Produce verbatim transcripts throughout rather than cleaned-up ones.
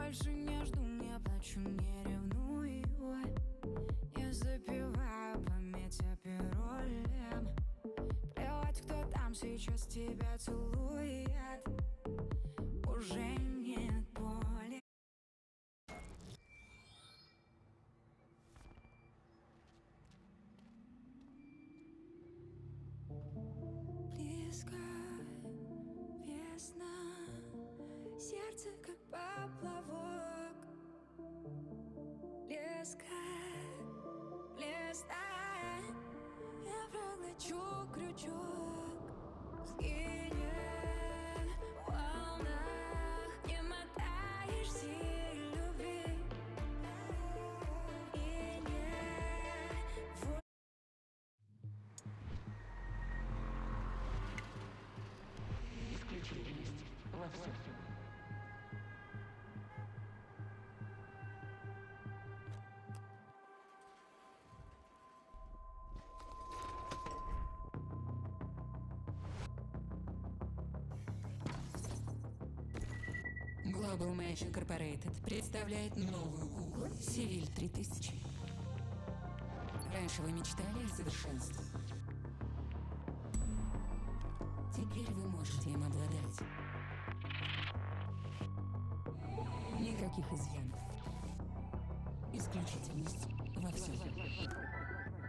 больше не жду, не плачу, не ревную. Я запиваю память о паролем. Плевать, кто там сейчас тебя целует. Уже нет боли. Близко весна, сердце как поплавок. Леска, листа, я проглочу крючок. Скинет в волнах, не мотаешься любви. И нет в... Исключительность во всем. Global Mesh Incorporated представляет новую Google Севиль три тысячи. Раньше вы мечтали о совершенстве. Теперь вы можете им обладать. Никаких изъянов. Исключительность во всем.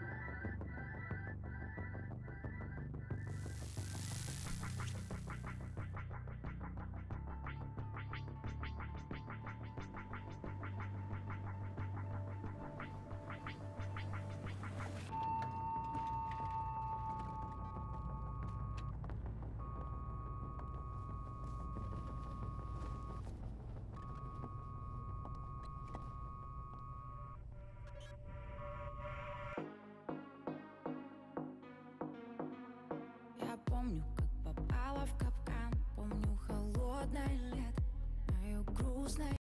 Я помню, как попала в капкан, помню холодное лето, мое грустное.